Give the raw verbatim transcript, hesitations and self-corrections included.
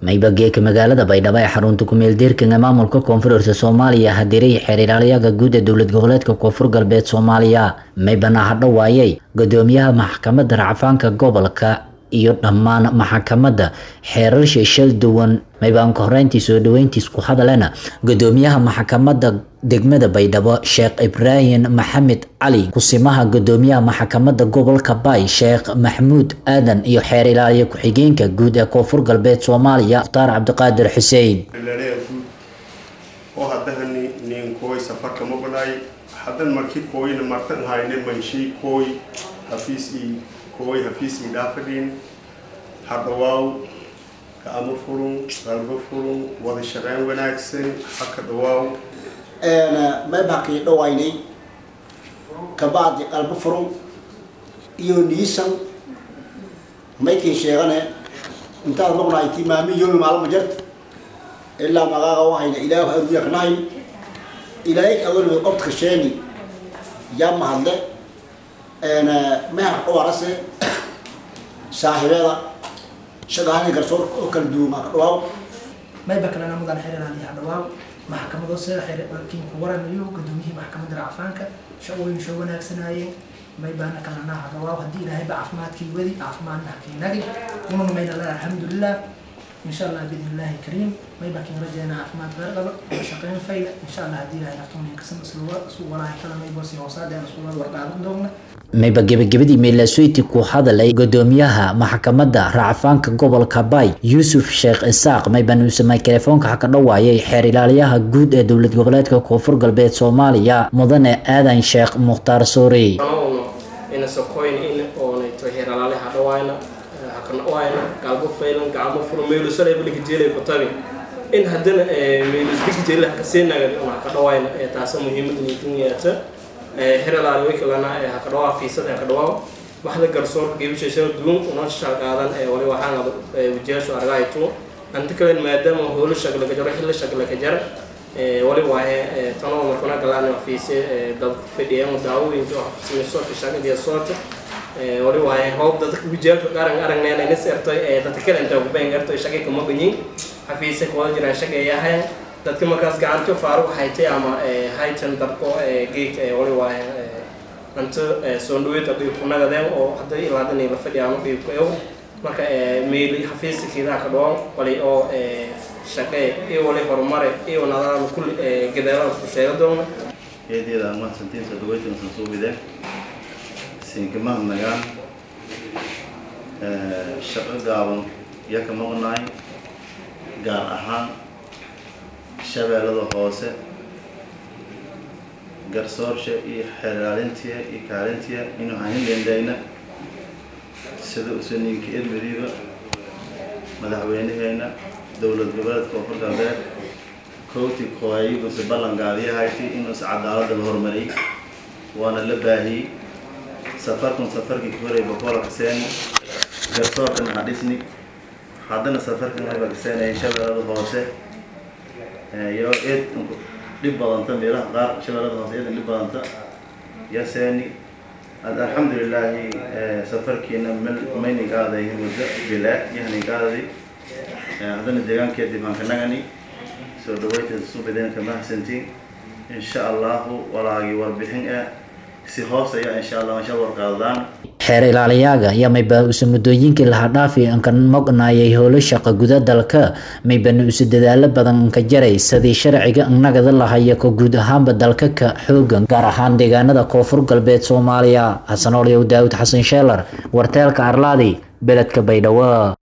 maybageeka magaalada Baydhabo ee xarunta ku meel deerka maamulka Koonfurta Soomaaliya hadiray xiriirlayaga guud ee dawlad goboleedka Koonfur Galbeed Soomaaliya maybana hadda waayay gudoomiyaha maxkamadda racfaanka gobolka iyo dhammaan maxkamadda xeerar shil duwan maybaan ka horeyntii soo dhaweyntiis ku hadalena gudoomiyaha maxkamadda degmada Baydhabo Sheekh Ibrahim Maxamed Ali kusimaha gudoomiyaha maxkamadda gobolka Bay Sheekh Maxmuud Aadan iyo xeerilaalaya ku xigeenka guud ee Koonfur Galbeed Soomaaliya Mukhtaar Cabdiqaadir Xuseen oo hadahani nin kooy safarka mobilay hadan markii kooyna martan hayne manshi kooy hafiisi kooy hafiisi daafadin hadawaaw كأمر فرون قلب فرون وذي شرعين وناكسن حق دواو أنا ما بقي دويني كبعض قلب فرون يونيسن ما يكين شيئا انت المغنى اهتمامي يوم معلوم جرت إلا ما غاغا وحين إله أربيك نايم إلهيك أول من قبط خشاني يام محلة أنا ما أحقوا رأسي صاحبي شغالين كرسول وكل دوم أقوى ما يبقى لنا مدن حيران عليه أقوى محكمة دوسة حير كين كورا ميو قدومه محكمة رعفانك شوين شوين هكسناين ما يبقى لنا أقوى هدي لها يبقى عفمات كي ودي عفمان حكي نجي ومن مين الله الحمد لله إن شاء الله بإذن الله الكريم ما يبقى كين رجعنا عفمات غرقبة وشقين فايدة إن شاء الله هدي لها نفتون ينقسم سلوى سوى ولا يكلم يبوسي وصاد يعني سوى الورقة عندنا mayba gabagabadii meelasoyti ku hadalay gudoomiyaha maxkamadda racfaanka gobolka Bay Yuusuf Sheekh Isaaq mayban uu samay telefoonka ka dhawaayay xeerilaalyaha guud ee dawlad goboleedka Koonfur Galbeed Soomaaliya mudane Aadan Sheekh Mukhtaar Soori ina sokoyn in oo neeto xeerilaalyaha dhawaayna hakan waayna galbo faylan gacmo furmeelo sare bilka jeelay ku tabi in hadana meelis bilka jeelay ka seenaga ka dhawaayna taas muhiimad niiniyata xeerilaalyaha way kalana ka dhawaa fiisada ka dhawaa waxda garsoor geebisheesho duun una shaqaadan ee wali waxaan wajiyaasho argayto anta kale maadaama hoolo shaqo laga jaro xilli shaqo laga jar ee wali waaye tano markana galaan fiise dad fadhiyeen daawooyinka soo shaqadii soorta ee wali waaye hoob dadka wajiyaasho qaran aragnayna in seertay ee dadka kale inta ugu been garto shaqo kuma gudin xafiise kooda jiraan shaqeeyahay dadka markaas gacanto faaruq haytay ama haytan dadko geek wali waaye anta soo dhaweed abay ku nagadeen oo hadda ilaadan la fadhiyaan qeybka ee marka meel xafiiskiisa ka dhaw wali oo shaqay ee wali horumar ee nadaam kulli gadaal ku sheegadoon eedeeda ma santiin soo dhaweed inuu soo bideen sinkama nagaan ee shaqo gaaban yaka maqnaay gaar ahaan shabeellada hoose garsoorsha iyo xeeraalintiya iyo kaalintiya inuu aan leendayna sida usaniinka ilmiriiba madaxweynaheena dawlad goboleedka Koonfur Galbeed kooti kooyigu si ballan gaadiyahayti inuu cadaalad la hormariyay waana la baahiyay safarkan safarkii hore boqol xaseen garsoorkan hadisni haddana safarkan ay bagsanay shabeellada hoose iyo eed dib badanta meelaha qaar shabeellada hoose eed dib badanta yaasani alxamdulillah safarkiina mayni qaaday muddo bila yani qaaday hadana deegaankeedii baan ka nagani soo dhaweeyay soo bedeen kama hasantiin insha Allah walaagi warbixin ah si hoos ayaa insha Allah insha Allah qaadaan xeerilaalyaga ayaa mayba u mudooyinkii la dhaafay an kan maqnaayay howlo shaqo gudaha dalka mayban u dadaalo badan ka jaray sidii sharciga annagada lahayo ka guud ahaanba dalka ka xoogan gaar ahaan deegaanada Koonfur Galbeed Soomaaliya Xasan Oliyow Daawud Xasan Sheelar warteelka Arlaadi beledka Baydhabo.